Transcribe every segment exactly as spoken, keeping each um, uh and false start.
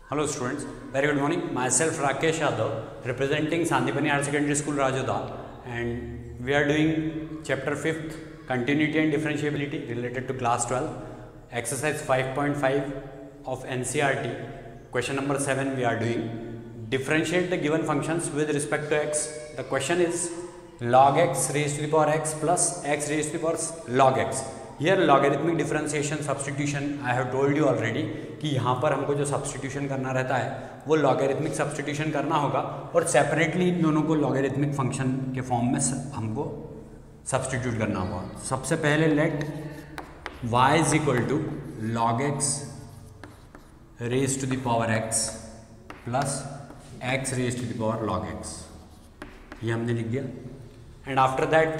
Hello students, very good morning. Myself Rakesh Yadav, representing Sandipani Higher Secondary School Rajoda, and we are doing chapter fifth, continuity and differentiability related to class twelve, exercise five point five of N C E R T. Question number seven we are doing. Differentiate the given functions with respect to x. The question is log x raised to the power x plus x raised to the power log x. Here logarithmic differentiation substitution I have told you already कि यहाँ पर हमको जो substitution करना रहता है वो logarithmic substitution करना होगा और separately इन दोनों को logarithmic function के form में हमको substitute करना होगा. सबसे पहले let y is equal to log x raised to the power x plus x raised to the power log x, ये हमने लिख दिया. And after that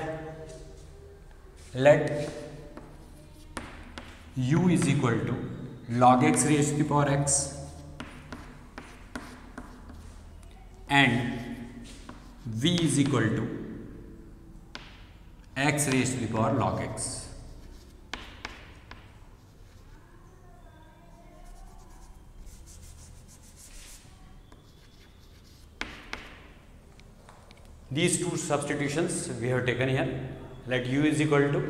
let u is equal to log x raised to the power x and v is equal to x raised to the power log x. These two substitutions we have taken here. Let u is equal to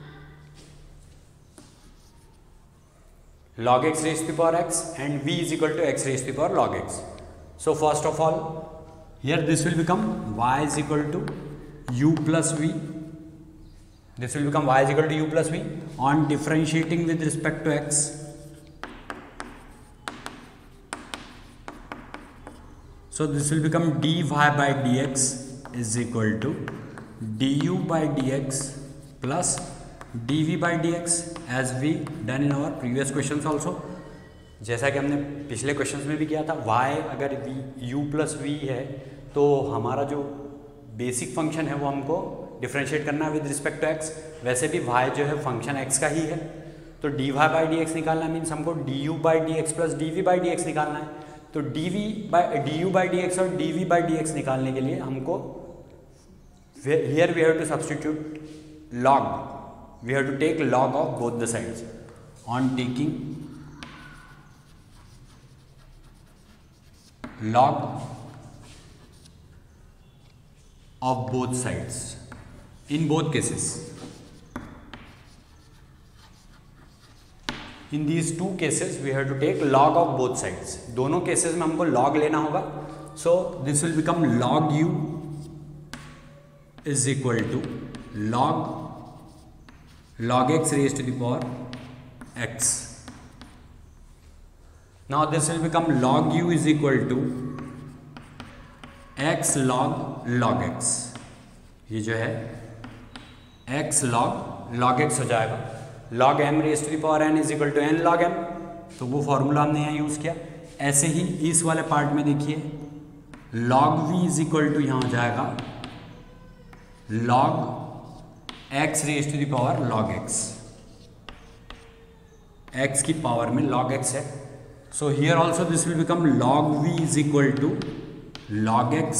log x raised to the power x and v is equal to x raised to the power log x. So first of all, here this will become y is equal to u plus v. This will become y is equal to u plus v. On differentiating with respect to x, so this will become dy by dx is equal to du by dx plus dv by dx as we done in our previous questions also. जैसा कि हमने पिछले questions में भी किया था, y अगर v u plus we है तो हमारा जो बेसिक फंक्शन है वो हमको डिफ्रेंशिएट करना है विद रिस्पेक्ट टू x. वैसे भी y जो है फंक्शन x का ही है, तो dy बाई डी एक्स निकालना मीन्स हमको du by d x plus dv by d x निकालना है. तो dv by du by d x और dv बाई डी एक्स निकालने के लिए हमको here we have to substitute log. We have to take log of both the sides. On taking log of both sides in both cases, in these two cases we have to take log of both sides. दोनों cases में हमको log लेना होगा. So this will become log u is equal to log log x raised to the power x. Now this will become log u is equal to x log log x. ये जो है x log log x हो जाएगा. log m raised to the power n is equal to n log m, तो वो formula हमने यहाँ use किया. ऐसे ही इस वाले पार्ट में देखिए log v is equal to यहाँ हो जाएगा log x raised to the power log x. x की पावर में log x है. So here also this will become log v is equal to log x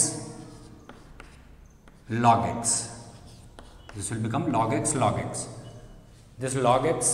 log x. This will become log x log x. This log x,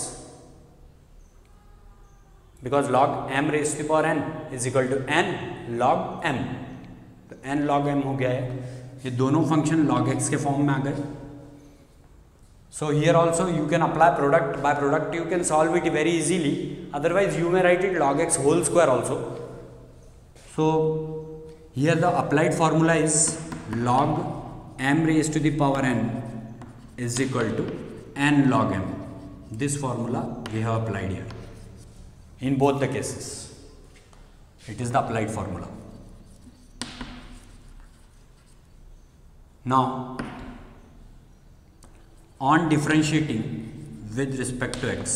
because log m raised to the power n is equal to n log m, तो n log m हो गया है. ये दोनों function log x के form में आ गए. So here also you can apply product. By product you can solve it very easily. Otherwise you may write it log x whole square also. So here the applied formula is log m raised to the power n is equal to n log m. This formula we have applied here in both the cases. It is the applied formula. Now on differentiating with respect to x,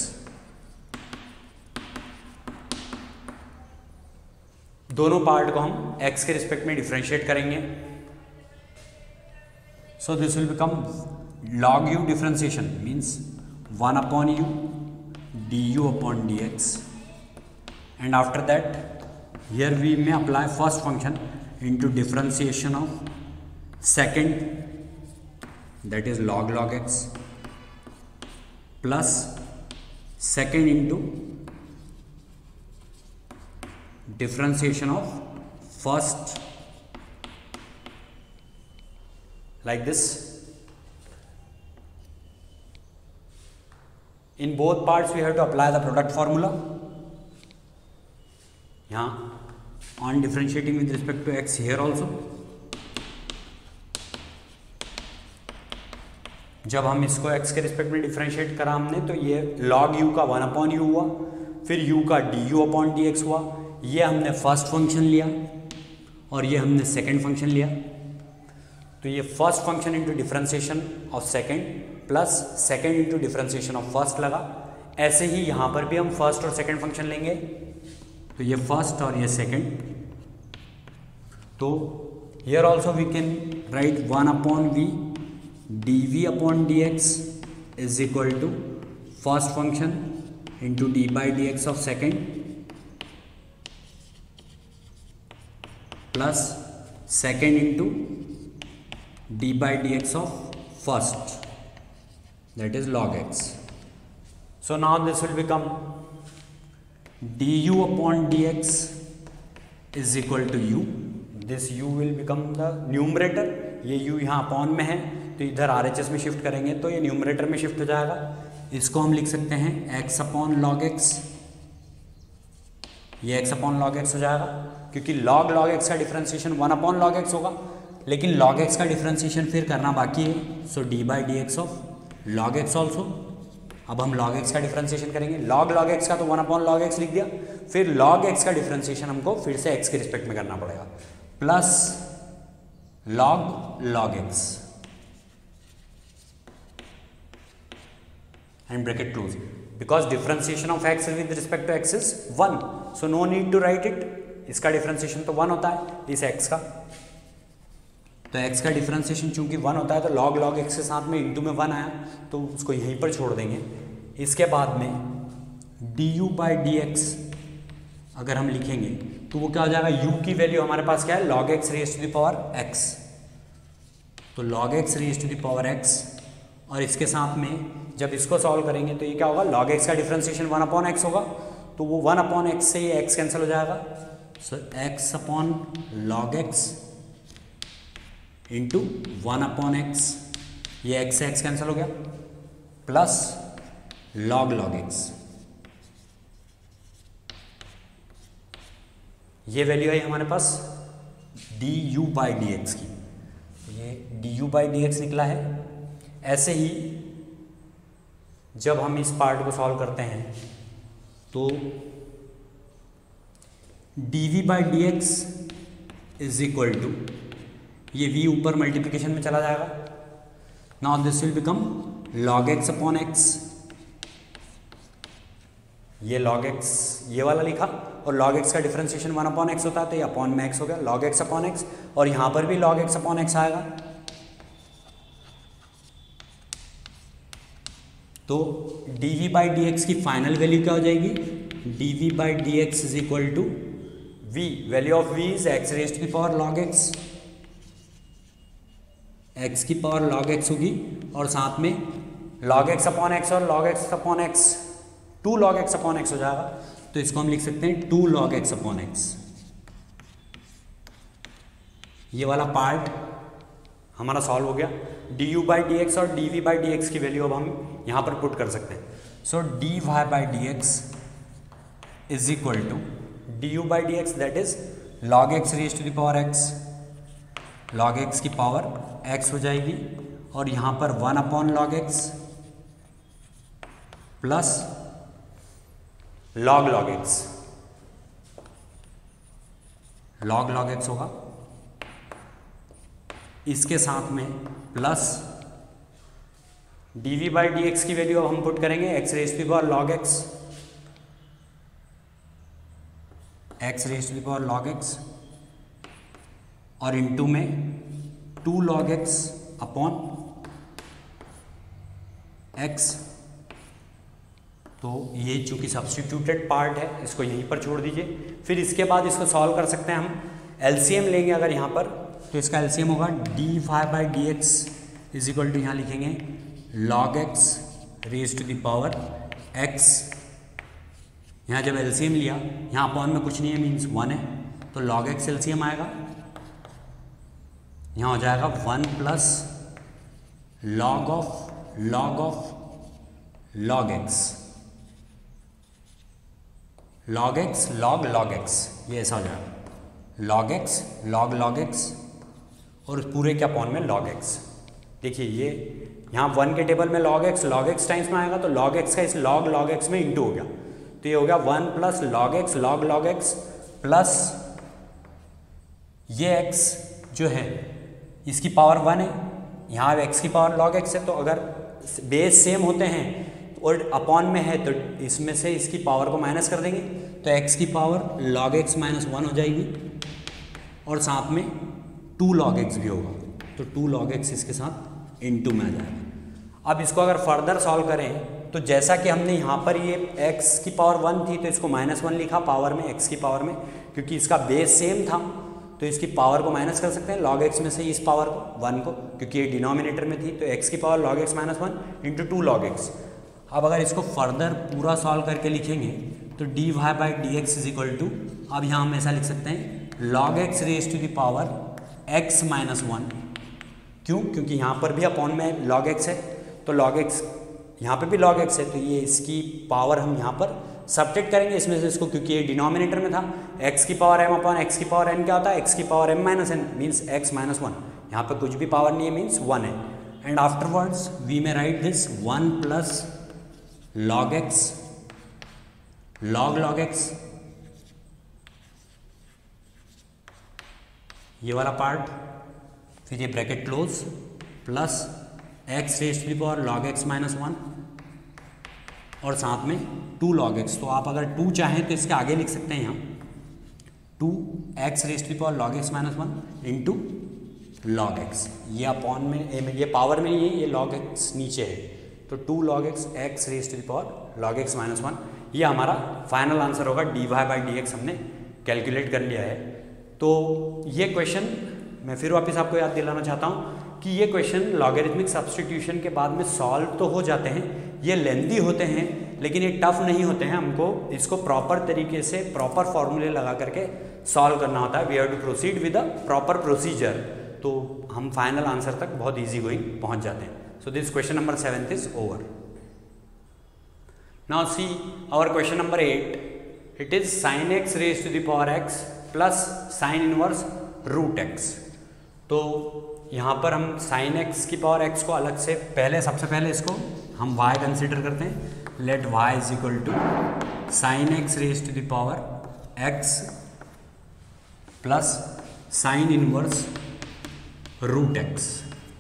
दोनों part को हम x के respect में differentiate करेंगे. So this will become log u differentiation means one upon u du upon dx, and after that here we may apply first function into differentiation of second, that is log log x plus second into differentiation of first like this. In both parts we have to apply the product formula. यहाँ on differentiating with respect to x here also. जब हम इसको x के respect में differentiate करा हमने तो ये log u का वन अपॉन यू हुआ, फिर u का du अपॉन डी एक्स हुआ. ये हमने फर्स्ट फंक्शन लिया और ये हमने सेकंड फंक्शन लिया. तो ये first function into differentiation of second plus second into differentiation of first लगा. ऐसे ही यहाँ पर भी हम फर्स्ट और सेकंड फंक्शन लेंगे. तो ये फर्स्ट और ये सेकंड. तो here also we can write one upon v d v upon d x is equal to first function into d by d x of second plus second into d by d x of first, that is log x. So now this will become du upon dx is equal to u. This u will become the numerator. ये u यहाँ upon में है तो इधर R H S में shift करेंगे तो ये न्यूमरेटर में शिफ्ट हो जाएगा. इसको हम लिख सकते हैं x अपॉन लॉग एक्स. ये x अपॉन लॉग एक्स हो जाएगा क्योंकि log log x का differentiation one upon log x होगा, लेकिन log x का डिफरेंशिएशन फिर करना बाकी है. So d by d x of log x also. अब हम log x का डिफरेंशिएशन करेंगे. log log x का तो वन अपॉन log x लिख दिया, फिर log x का डिफरेंशिएशन हमको फिर से x के रिस्पेक्ट में करना पड़ेगा plus log log x and bracket close. Because differentiation of x with respect to x is one, so no need to write it. इसका डिफरेंशिएशन तो वन होता है इस x का, तो x का डिफरेंशिएशन चूंकि वन होता है तो log log x के साथ में इंटू में वन आया तो उसको यहीं पर छोड़ देंगे. इसके बाद में du बाई डी एक्स अगर हम लिखेंगे तो वो क्या हो जाएगा, u की वैल्यू हमारे पास क्या है log x raise to the power x. तो log x raise to the power x और इसके साथ में जब इसको सॉल्व करेंगे तो ये क्या होगा, log x का डिफरेंशिएशन वन अपॉन एक्स होगा तो वो वन अपॉन एक्स से ये x कैंसिल हो जाएगा. So x upon log x into one upon x, ये x से x कैंसिल हो गया प्लस log log x. ये वैल्यू है हमारे पास d u by d x की. ये d u by d x निकला है. ऐसे ही जब हम इस पार्ट को सॉल्व करते हैं तो d v by d x is equal to, ये v ऊपर मल्टीप्लिकेशन में चला जाएगा. Now this will become log x upon x. ये log x ये वाला लिखा और log x का डिफरेंशिएशन वन अपॉन एक्स होता है तो ये अपॉन में x हो गया log x अपॉन एक्स, और यहाँ पर भी log x अपॉन एक्स आएगा. तो dv बाई डी एक्स की फाइनल वैल्यू क्या हो जाएगी, dv by d x is equal to v, value of v इज x raise to the power log x. x की पावर log x होगी और साथ में log x अपॉन एक्स और log x upon x, two log x upon x हो जाएगा. तो इसको हम लिख सकते हैं two log x upon x. ये वाला पार्ट हमारा सॉल्व हो गया. D u by d x और d v by d x की वैल्यू अब हम यहाँ पर पुट कर सकते हैं. So d y by d x is equal to d u by d x that is log x raise to the power x. log x की power x हो जाएगी और यहाँ पर one upon log x plus log log x. log log x होगा. इसके साथ में plus d v by d x की वैल्यू हम पुट करेंगे x raise to the power log x, x raise to the power log x और into में two log x upon x. तो ये चूंकि सब्स्टिट्यूटेड पार्ट है इसको यहीं पर छोड़ दीजिए. फिर इसके बाद इसको सॉल्व कर सकते हैं हम. एलसीएम लेंगे अगर यहाँ पर तो इसका एलसीएम होगा d y by d x is equal to, यहाँ लिखेंगे log x raise to the power x यहाँ जब एलसीएम लिया, यहाँ अपॉन में कुछ नहीं है मीन्स वन है, तो लॉग एक्स एलसीएम आएगा, यहाँ हो जाएगा one plus log of log of log x, log x log log x, ये ऐसा हो जाएगा log x log log x और पूरे के अपॉन में लॉग एक्स। देखिए ये यहाँ वन के टेबल में log x log x times में आएगा, तो लॉग एक्स का इस लॉग लॉग एक्स में इंटू हो गया, तो ये हो गया one plus log x log log x plus ये एक्स जो है इसकी पावर वन है, यहाँ एक्स की पावर लॉग एक्स है, तो अगर बेस सेम होते हैं और अपॉन में है तो इसमें से इसकी पावर को माइनस कर देंगे, तो एक्स की power log x minus one हो जाएगी और साथ में टू लॉग एक्स भी होगा, तो टू लॉग एक्स इसके साथ इनटू में आ जाएगा। अब इसको अगर फर्दर सॉल्व करें तो जैसा कि हमने यहाँ पर ये x की पावर वन थी तो इसको माइनस वन लिखा पावर में x की पावर में, क्योंकि इसका बेस सेम था तो इसकी पावर को माइनस कर सकते हैं लॉग x में से इस पावर को वन को, क्योंकि ये डिनोमिनेटर में थी, तो x की power log x minus one into two log x. अब अगर इसको फर्दर पूरा सॉल्व करके लिखेंगे तो d y by d x is equal to, अब यहाँ हम ऐसा लिख सकते हैं log x raise to the power x minus one. क्यों? क्योंकि यहाँ पर भी अपॉन में लॉग एक्स है, तो लॉग एक्स यहाँ पे भी लॉग एक्स है, तो ये इसकी पावर हम यहाँ पर सब्ट्रैक्ट करेंगे इसमें से इसको, क्योंकि ये डिनोमिनेटर में था। x की पावर m अपॉन x की पावर n क्या होता है? x की power m minus n means x minus one. यहाँ पे कुछ भी पावर नहीं है मीन्स वन है। And afterwards we may write this one plus log x log log x, ये वाला पार्ट, फिर ये bracket close plus x raise to the power log x minus one और साथ में टू लॉग एक्स। तो आप अगर टू चाहें तो इसके आगे लिख सकते हैं यहाँ two x raise to the power log x minus one into log x. ये अपॉन में ये पावर में नहीं है, ये लॉग एक्स नीचे है, तो two log x x raise to the power log x minus one. ये हमारा फाइनल आंसर होगा, d y by d x हमने कैलकुलेट कर लिया है। तो ये क्वेश्चन मैं फिर वापस आपको याद दिलाना चाहता हूँ कि ये क्वेश्चन लॉगरिथमिक सब्स्टिट्यूशन के बाद में सॉल्व तो हो जाते हैं, ये लेंदी होते हैं लेकिन ये टफ नहीं होते हैं। हमको इसको प्रॉपर तरीके से प्रॉपर फॉर्मूले लगा करके सॉल्व करना होता है। We have to proceed with a proper procedure, तो हम फाइनल आंसर तक बहुत ईजी गोइंग पहुँच जाते हैं। So this question number seventh is over. Now see our question number eight, it is sine x raise to the power x plus sine inverse root x. तो यहाँ पर हम sine x की power x को अलग से पहले सबसे पहले इसको हम y कंसिडर करते हैं। Let y is equal to sine x raise to the power x plus sine inverse root x.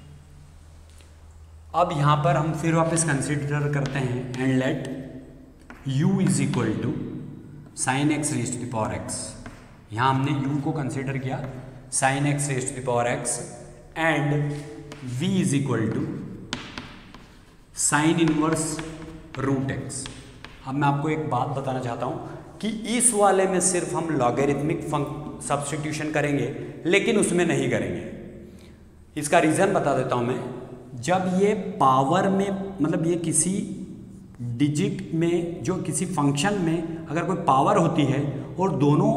अब यहाँ पर हम फिर वापस कंसिडर करते हैं and let u is equal to sine x raise to the power x। यहाँ हमने u को कंसिडर किया sine x raise to the power x and v is equal to sine inverse root x. अब मैं आपको एक बात बताना चाहता हूँ कि इस वाले में सिर्फ हम लॉगरिथमिक सब्स्टिट्यूशन करेंगे लेकिन उसमें नहीं करेंगे। इसका रीज़न बता देता हूँ मैं। जब ये पावर में मतलब ये किसी डिजिट में जो किसी फंक्शन में अगर कोई पावर होती है और दोनों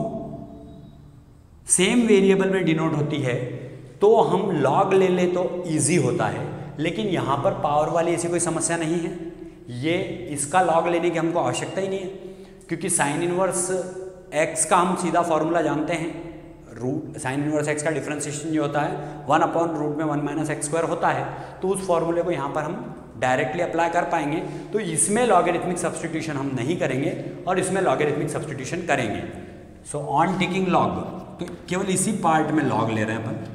सेम वेरिएबल में डिनोट होती है तो हम लॉग ले ले तो इजी होता है, लेकिन यहाँ पर पावर वाली ऐसी कोई समस्या नहीं है। ये इसका लॉग लेने की हमको आवश्यकता ही नहीं है, क्योंकि साइन इनवर्स एक्स का हम सीधा फॉर्मूला जानते हैं। रूट साइन इनवर्स एक्स का डिफरेंशिएशन जो होता है वन अपॉन रूट में वन माइनस एक्स स्क्वायर होता है, तो उस फॉर्मूले को यहाँ पर हम डायरेक्टली अप्लाई कर पाएंगे। तो इसमें लॉगरिथमिक सब्स्टिट्यूशन हम नहीं करेंगे और इसमें लॉगरिथमिक सब्स्टिट्यूशन करेंगे। सो ऑन टेकिंग लॉग, तो केवल इसी पार्ट में लॉग ले रहे हैं अपन।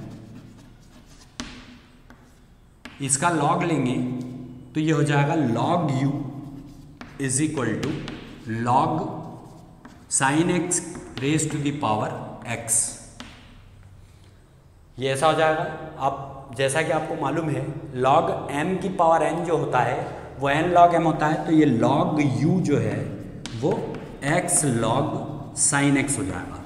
इसका लॉग लेंगे तो ये हो जाएगा log u is equal to log sine x raise to the power x। ये ऐसा हो जाएगा। अब जैसा कि आपको मालूम है लॉग m की पावर n जो होता है वो n लॉग m होता है, तो ये लॉग u जो है वो x लॉग साइन x हो जाएगा।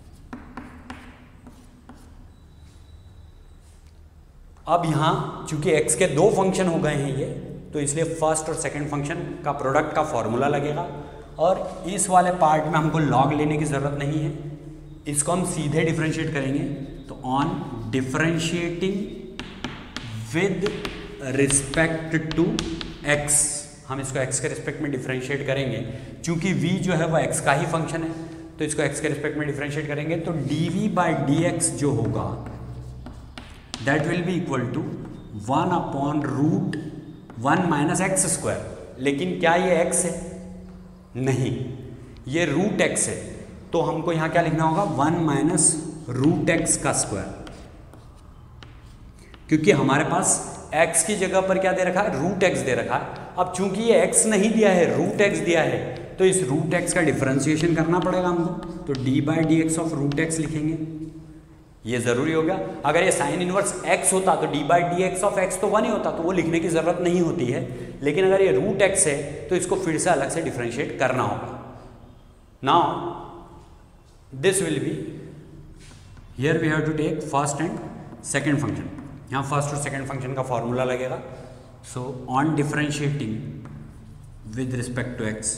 अब यहाँ चूंकि x के दो फंक्शन हो गए हैं ये, तो इसलिए फर्स्ट और सेकंड फंक्शन का प्रोडक्ट का फॉर्मूला लगेगा और इस वाले पार्ट में हमको लॉग लेने की ज़रूरत नहीं है, इसको हम सीधे डिफरेंशिएट करेंगे। तो on differentiating with respect to x, हम इसको x के रिस्पेक्ट में डिफरेंशिएट करेंगे। चूंकि v जो है वो x का ही फंक्शन है तो इसको x के रिस्पेक्ट में डिफरेंशिएट करेंगे। तो dv बाई डी एक्स जो होगा that will be equal to one upon root one minus x square. लेकिन क्या ये x है? नहीं, ये रूट x है। तो हमको यहाँ क्या लिखना होगा? वन माइनस रूट एक्स का स्क्वायर, क्योंकि हमारे पास x की जगह पर क्या दे रखा है? रूट x दे रखा है। अब चूंकि ये x नहीं दिया है, रूट x दिया है, तो इस रूट x का डिफरेंशिएशन करना पड़ेगा हमको। तो d by d x of root x लिखेंगे, ये जरूरी हो गया। अगर ये साइन इनवर्स x होता तो d by d x of x तो वन ही होता, तो वो लिखने की जरूरत नहीं होती है। लेकिन अगर ये रूट x है तो इसको फिर से अलग से डिफरेंशिएट करना होगा। Now this will be, here we have to take first and second function. यहाँ फर्स्ट और सेकेंड फंक्शन का फॉर्मूला लगेगा। So on differentiating with respect to x,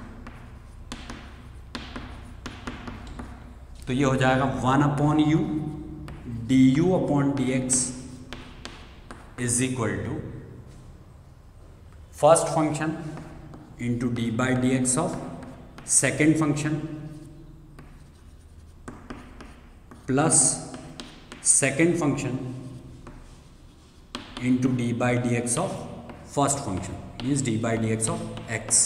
तो ये हो जाएगा one upon u d u upon d x is equal to first function into d by d x of second function plus second function into d by d x of first function is D by d x of x.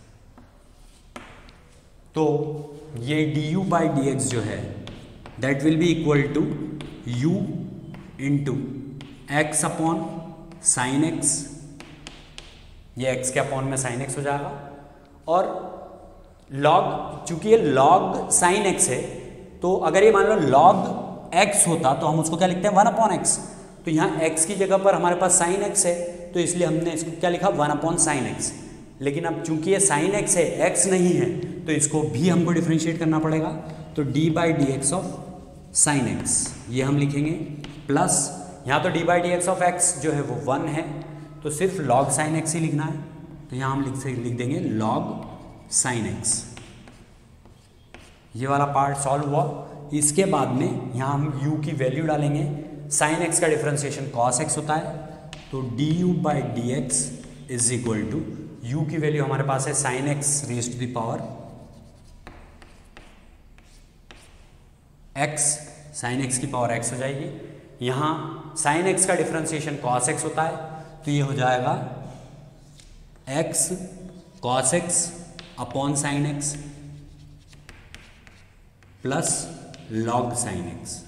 तो ये d u by d x जो है that will be equal to u into x upon sine x, ये x के upon में sine x हो जाएगा। और लॉग, चूंकि ये लॉग साइन एक्स है तो अगर ये मान लो लॉग एक्स होता तो हम उसको क्या लिखते हैं? One upon x. तो यहाँ x की जगह पर हमारे पास साइन x है तो इसलिए हमने इसको क्या लिखा? One upon sine x. लेकिन अब चूंकि ये साइन x है, x नहीं है, तो इसको भी हमको डिफरेंशिएट करना पड़ेगा। तो d by d x of sine x ये हम लिखेंगे, प्लस यहाँ तो d by d x of x जो है वो वन है तो सिर्फ लॉग साइन एक्स ही लिखना है। तो यहाँ हम लिख से लिख देंगे लॉग साइन एक्स। ये वाला पार्ट सॉल्व हुआ। इसके बाद में यहाँ हम u की वैल्यू डालेंगे। साइन एक्स का डिफरेंशिएशन कॉस एक्स होता है, तो d u by d x is equal to u की वैल्यू हमारे पास है sine x raise to the power x, sine x की पावर एक्स हो जाएगी। यहाँ साइन एक्स का डिफरेंशिएशन कॉस एक्स होता है तो ये हो जाएगा x cos x upon sine x plus log sine x.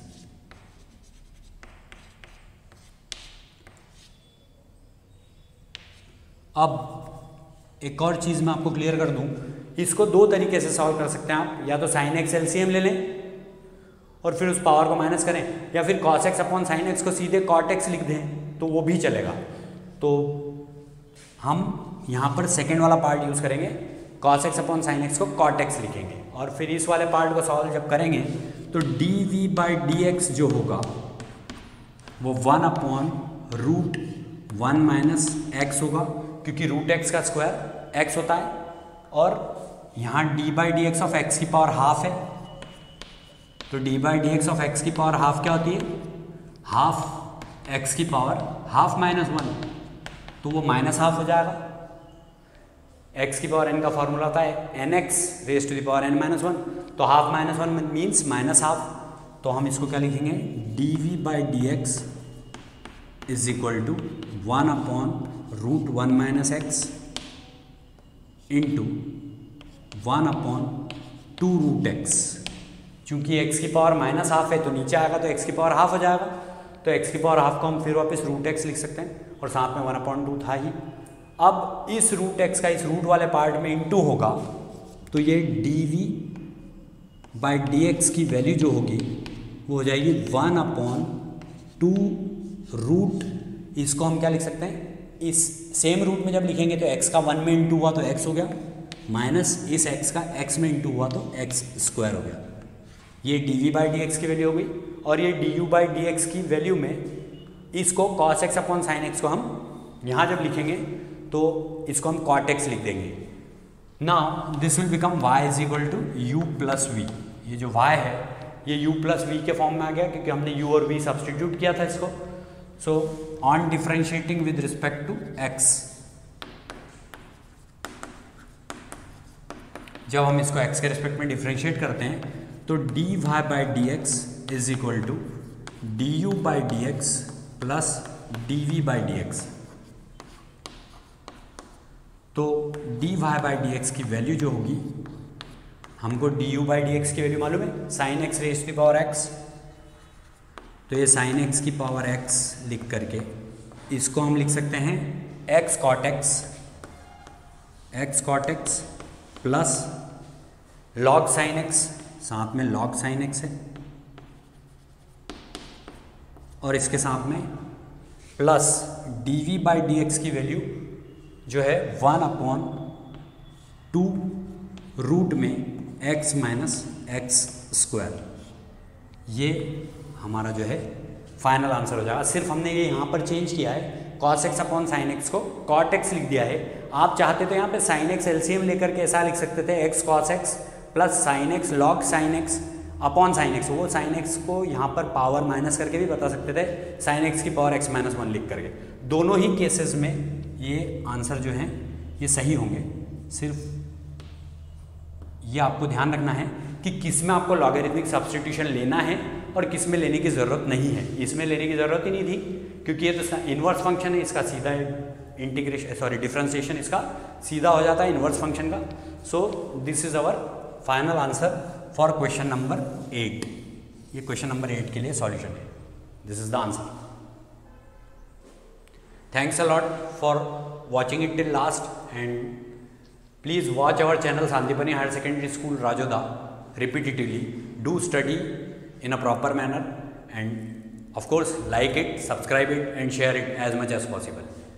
अब एक और चीज़ मैं आपको क्लियर कर दूं, इसको दो तरीके से सॉल्व कर सकते हैं आप। या तो साइन एक्स एलसीएम ले लें और फिर उस पावर को माइनस करें, या फिर cos x upon sine x को सीधे कॉट एक्स लिख दें तो वो भी चलेगा। तो हम यहाँ पर सेकेंड वाला पार्ट यूज़ करेंगे, cos x upon sine x को कॉट एक्स लिखेंगे। और फिर इस वाले पार्ट को सॉल्व जब करेंगे तो d v by d x जो होगा वो one upon root one minus x होगा, क्योंकि रूट एक्स का स्क्वायर एक्स होता है। और यहाँ d by d x of x की पावर हाफ है, तो d by d x of x की पावर हाफ क्या होती है? हाफ एक्स की पावर हाफ माइनस वन, तो वो माइनस हाफ हो जाएगा। एक्स की पावर एन का फॉर्मूला होता है n x raise to the power n minus one, तो half minus one means minus half. तो हम इसको क्या लिखेंगे? D v by d x is equal to one upon root one minus x into one upon two root x. चूंकि x की power minus half है तो नीचे आएगा तो एक्स की पावर हाफ हो जाएगा, तो एक्स की पावर हाफ को हम फिर वापस रूट एक्स लिख सकते हैं और साथ में वन अपॉन टू था ही। अब इस रूट एक्स का इस रूट वाले पार्ट में इंटू होगा तो ये d v by d x की वैल्यू जो होगी वो हो जाएगी वन अपॉन टू रूट, इसको हम क्या लिख सकते हैं? इस सेम रूट में जब लिखेंगे तो x का वन में इंटू हुआ तो x हो गया, माइनस इस x का x में इंटू हुआ तो x स्क्वायर हो गया। ये d v by d x की वैल्यू हो गई। और ये d u by d x की वैल्यू में इसको cos x upon sine x को हम यहाँ जब लिखेंगे तो इसको हम कॉट एक्स लिख देंगे। Now this will become y is equal to u plus v. ये जो y है ये u प्लस वी के फॉर्म में आ गया क्योंकि हमने u और v सब्सटीट्यूट किया था इसको। So on differentiating with respect to x, जब हम इसको x के रिस्पेक्ट में डिफरेंशिएट करते हैं तो dy by d x is equal to d u by d x plus d v by d x. तो dy बाई डी एक्स की वैल्यू जो होगी, हमको du बाई डी एक्स की वैल्यू मालूम है, sine x raise to the power x। तो ये साइन x की पावर x लिख करके इसको हम लिख सकते हैं x cot x, x cot x plus log sine x, साथ में लॉग साइन x है, और इसके साथ में plus d v by d x की वैल्यू जो है वन अपॉन टू रूट में x माइनस एक्स स्क्वायर। ये हमारा जो है फाइनल आंसर हो जाएगा। सिर्फ हमने ये यहाँ पर चेंज किया है, cos x upon sine x को कॉट एक्स लिख दिया है। आप चाहते तो यहाँ पे साइन एक्स एलसीएम लेकर के ऐसा लिख सकते थे x cos x plus sine x log sine x upon sine x. वो साइन एक्स को यहाँ पर पावर माइनस करके भी बता सकते थे, साइन एक्स की पावर एक्स माइनस वन लिख करके। दोनों ही केसेस में ये आंसर जो हैं ये सही होंगे। सिर्फ ये आपको ध्यान रखना है कि किस में आपको लॉगरिथमिक सब्स्टिट्यूशन लेना है और किस में लेने की ज़रूरत नहीं है। इसमें लेने की ज़रूरत ही नहीं थी क्योंकि ये तो इन्वर्स फंक्शन है, इसका सीधा इंटीग्रेशन सॉरी डिफ्रेंसिएशन इसका सीधा हो जाता है इन्वर्स फंक्शन का। So this is our final answer for question number eight. ये क्वेश्चन नंबर एट के लिए सॉल्यूशन है। This is the answer. Thanks a lot for watching it till last and please watch our channel Sandipani higher secondary school Rajoda repeatedly. Do study in a proper manner and of course like it, subscribe it and share it as much as possible.